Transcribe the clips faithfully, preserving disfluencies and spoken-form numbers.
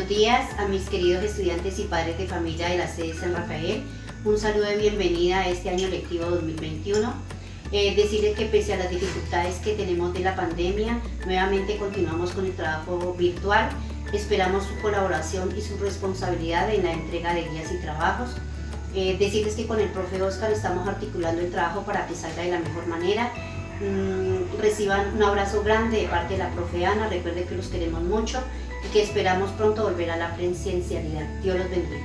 Buenos días a mis queridos estudiantes y padres de familia de la sede San Rafael. Un saludo de bienvenida a este año lectivo dos mil veintiuno. Eh, decirles que pese a las dificultades que tenemos de la pandemia, nuevamente continuamos con el trabajo virtual. Esperamos su colaboración y su responsabilidad en la entrega de guías y trabajos. Eh, decirles que con el profe Oscar estamos articulando el trabajo para que salga de la mejor manera. Mm, reciban un abrazo grande de parte de la profe Ana. Recuerden que los queremos mucho y que esperamos pronto volver a la presencialidad. Dios los bendiga.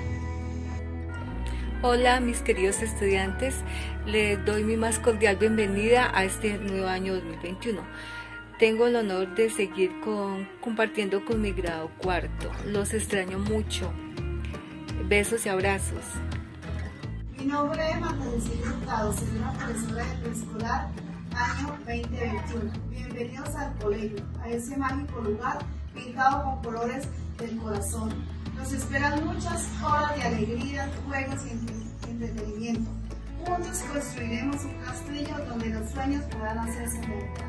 Hola mis queridos estudiantes, les doy mi más cordial bienvenida a este nuevo año dos mil veintiuno. Tengo el honor de seguir con, compartiendo con mi grado cuarto. Los extraño mucho. Besos y abrazos. Mi nombre es Marta Cecilia Hurtado, soy una profesora de preescolar año veinte veintiuno. Bienvenidos al colegio, a ese mágico lugar pintado con colores del corazón. Nos esperan muchas horas de alegría, juegos y entretenimiento. Juntos construiremos un castillo donde los sueños puedan hacerse realidad.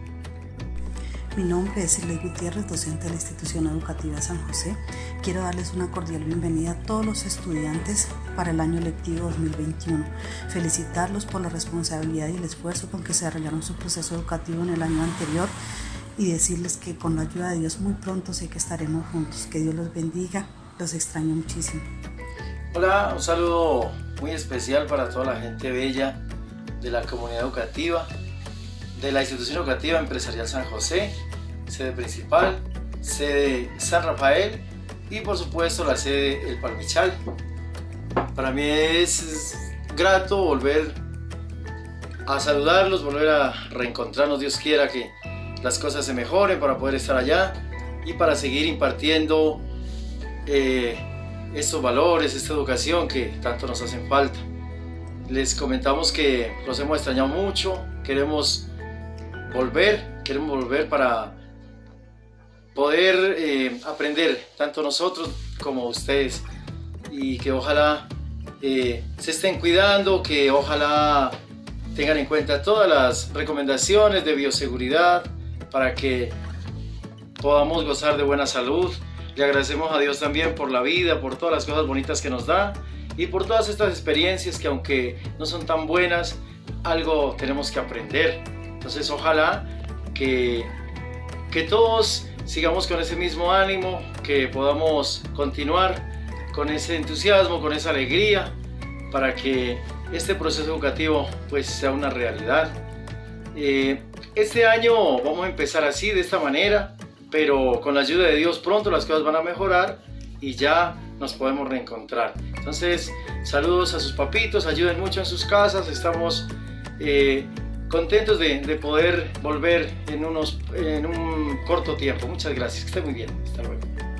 Mi nombre es Silvia Gutiérrez, docente de la Institución Educativa San José. Quiero darles una cordial bienvenida a todos los estudiantes para el año lectivo dos mil veintiuno. Felicitarlos por la responsabilidad y el esfuerzo con que se desarrollaron su proceso educativo en el año anterior y decirles que con la ayuda de Dios muy pronto sé que estaremos juntos. Que Dios los bendiga, los extraño muchísimo. Hola, un saludo muy especial para toda la gente bella de la comunidad educativa, de la Institución Educativa Empresarial San José, sede principal, sede San Rafael y por supuesto la sede El Palmichal. Para mí es grato volver a saludarlos, volver a reencontrarnos. Dios quiera que las cosas se mejoren para poder estar allá y para seguir impartiendo eh, estos valores, esta educación que tanto nos hacen falta. Les comentamos que los hemos extrañado mucho, queremos volver, queremos volver para poder eh, aprender tanto nosotros como ustedes y que ojalá eh, se estén cuidando, que ojalá tengan en cuenta todas las recomendaciones de bioseguridad para que podamos gozar de buena salud. Le agradecemos a Dios también por la vida, por todas las cosas bonitas que nos da y por todas estas experiencias que aunque no son tan buenas, algo tenemos que aprender. Entonces ojalá que, que todos sigamos con ese mismo ánimo, que podamos continuar con ese entusiasmo, con esa alegría, para que este proceso educativo pues sea una realidad. Eh, este año vamos a empezar así, de esta manera, pero con la ayuda de Dios pronto las cosas van a mejorar y ya nos podemos reencontrar. Entonces, saludos a sus papitos, ayuden mucho en sus casas, estamos eh, contentos de, de poder volver en, unos, en un corto tiempo. Muchas gracias, que estén muy bien, hasta luego.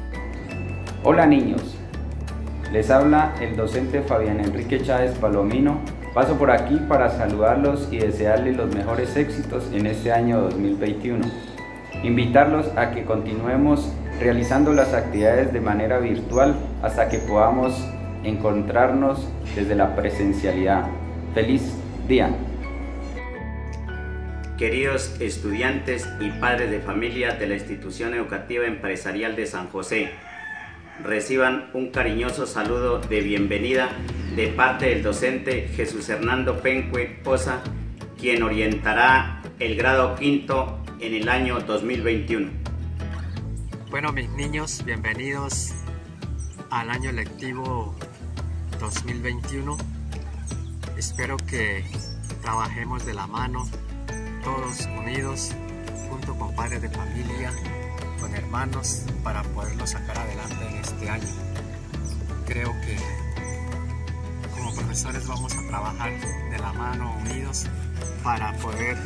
Hola niños, les habla el docente Fabián Enrique Chávez Palomino. Paso por aquí para saludarlos y desearles los mejores éxitos en este año dos mil veintiuno. Invitarlos a que continuemos realizando las actividades de manera virtual hasta que podamos encontrarnos desde la presencialidad. ¡Feliz día! Queridos estudiantes y padres de familia de la Institución Educativa Empresarial de San José, reciban un cariñoso saludo de bienvenida de parte del docente Jesús Hernando Pencue Poza, quien orientará el grado quinto en el año dos mil veintiuno. Bueno, mis niños, bienvenidos al año lectivo dos mil veintiuno. Espero que trabajemos de la mano, todos unidos, junto con padres de familia, con hermanos, para poderlo sacar adelante en este año. Creo que como profesores vamos a trabajar de la mano, unidos, para poder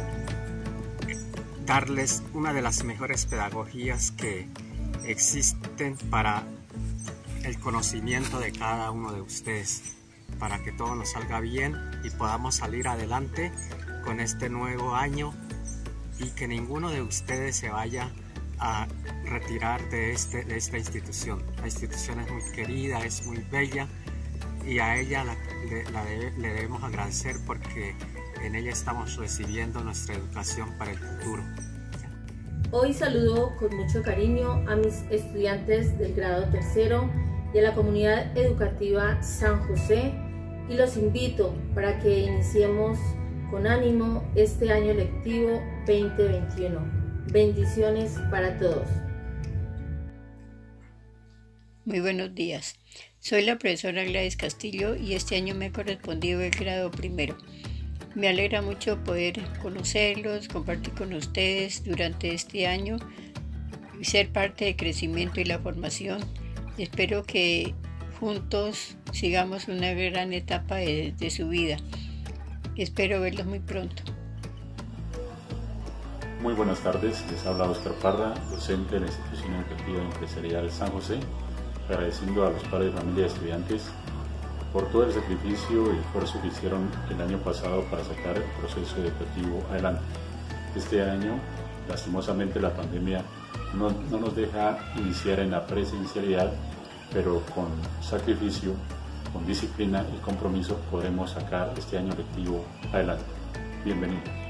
darles una de las mejores pedagogías que existen para el conocimiento de cada uno de ustedes, para que todo nos salga bien y podamos salir adelante con este nuevo año y que ninguno de ustedes se vaya a retirar de, este, de esta institución. La institución es muy querida, es muy bella y a ella la, le, la debe, le debemos agradecer porque en ella estamos recibiendo nuestra educación para el futuro. Hoy saludo con mucho cariño a mis estudiantes del grado tercero y a la comunidad educativa San José y los invito para que iniciemos con ánimo este año lectivo veinte veintiuno. Bendiciones para todos. Muy buenos días. Soy la profesora Gladys Castillo y este año me ha correspondido el grado primero. Me alegra mucho poder conocerlos, compartir con ustedes durante este año y ser parte del crecimiento y la formación. Espero que juntos sigamos una gran etapa de, de su vida. Espero verlos muy pronto. Muy buenas tardes, les habla Oscar Parra, docente de la Institución Educativa Empresarial San José, agradeciendo a los padres de familia y estudiantes por todo el sacrificio y esfuerzo que hicieron el año pasado para sacar el proceso educativo adelante. Este año, lastimosamente, la pandemia no, no nos deja iniciar en la presencialidad, pero con sacrificio, con disciplina y compromiso podremos sacar este año lectivo adelante. Bienvenidos.